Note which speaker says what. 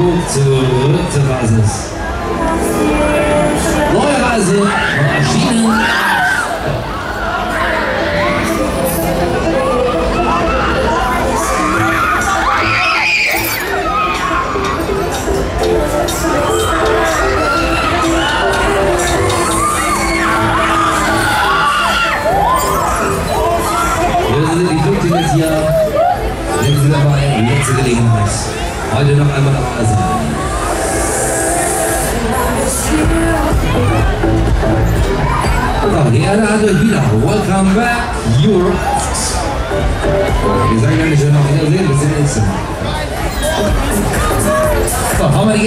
Speaker 1: Flug zurück zur Basis. Neue Reise, Maschinen. Die Flugtickets hier, sind Sie dabei, letzte Gelegenheit. Heute noch einmal dabei sein. So, die Erde hat euch wieder. Welcome back, Europe. Wir sagen ja nicht, wir noch Wiedersehen, bis zum nächsten Mal. So, haben wir die